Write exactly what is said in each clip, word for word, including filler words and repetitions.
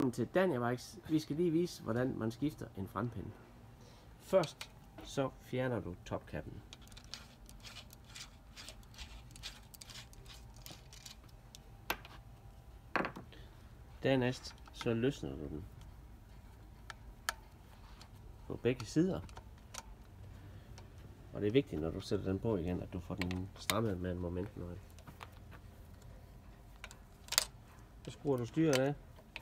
Velkommen til Daniel Bikes. Vi skal lige vise, hvordan man skifter en frempinde. Først så fjerner du topkappen. Dernæst så løsner du den på begge sider. Og det er vigtigt, når du sætter den på igen, at du får den strammet med en momentnøgle. Så skruer du styret af.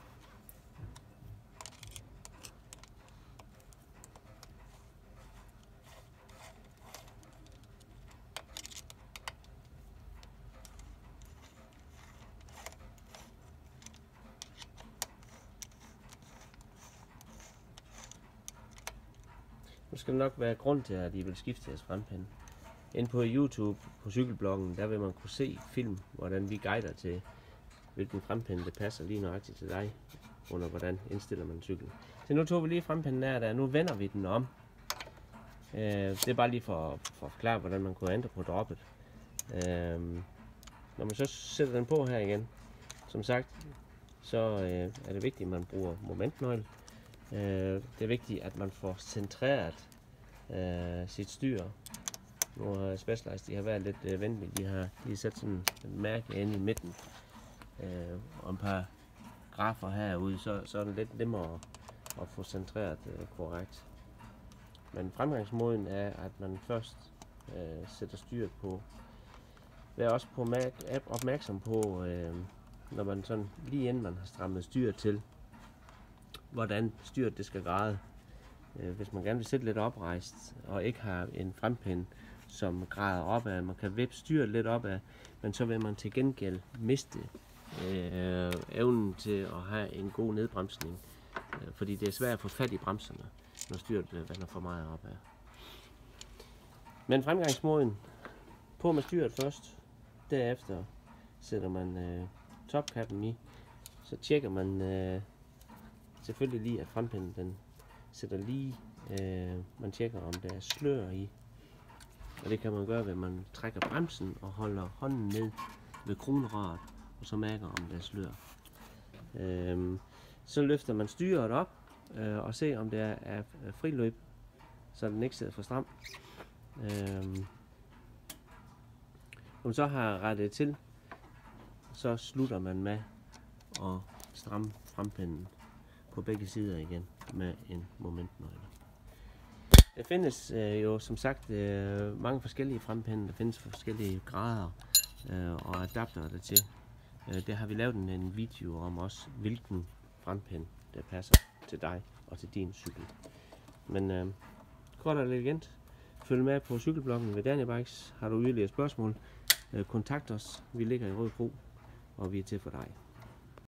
Nu skal det nok være grund til, at I vil skifte jeres frempinde. Inde på YouTube, på cykelbloggen, der vil man kunne se film, hvordan vi guider til, hvilken frempinde det passer lige nøjagtigt til dig, under hvordan indstiller man cyklen. Så nu tog vi lige frempinden af der, nu vender vi den om. Øh, det er bare lige for, for at forklare, hvordan man kunne ændre på droppet. Øh, når man så sætter den på her igen, som sagt, så øh, er det vigtigt, at man bruger momentnøgle. Øh, det er vigtigt, at man får centreret øh, sit styr. Nu har Specialized, de har været lidt øh, venlige, de har lige sat sådan en mærke inde i midten. Øh, og et par grafer herude, så, så er det lidt nemmere at, at få centreret øh, korrekt. Men fremgangsmåden er, at man først øh, sætter styret på. Vær også på opmærksom på, øh, når man sådan lige inden man har strammet styret til, hvordan styret det skal græde. Øh, hvis man gerne vil sætte lidt oprejst og ikke har en frempinde, som græder opad, man kan vippe styret lidt opad, men så vil man til gengæld miste øh, evnen til at have en god nedbremsning, øh, fordi det er svært at få fat i bremserne, når styret øh, vender for meget opad. Men fremgangsmåden, på med styret først, derefter sætter man øh, topkappen i, så tjekker man øh, selvfølgelig lige, at frempinden den sætter lige, øh, man tjekker om der er slør i, og det kan man gøre ved at man trækker bremsen og holder hånden ned ved kronrøret, og så mærker om der er slør. Øh, så løfter man styret op øh, og ser om der er friløb, så den ikke sidder for stram. Øh, Når man så har rettet til, så slutter man med at stramme frempinden på begge sider igen med en momentnøgle. Der findes øh, jo som sagt øh, mange forskellige frempinde, der findes forskellige grader øh, og adaptere der til. Øh, det har vi lavet en, en video om også, hvilken frempinde der passer til dig og til din cykel. Men øh, kort og elegant, følg med på cykelbloggen ved Daniel Bikes. Har du yderligere spørgsmål, øh, kontakt os. Vi ligger i Rødebro, og vi er til for dig.